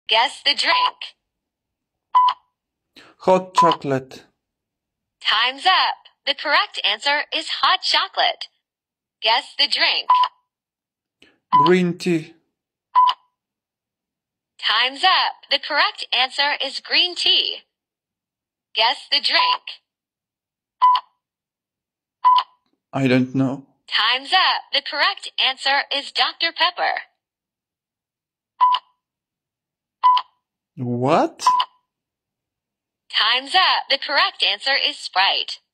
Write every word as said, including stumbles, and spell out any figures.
Guess the drink. Hot chocolate. Time's up. The correct answer is hot chocolate. Guess the drink. Green tea. Time's up. The correct answer is green tea. Guess the drink. I don't know. Time's up. The correct answer is Doctor Pepper. What? Time's up. The correct answer is Sprite.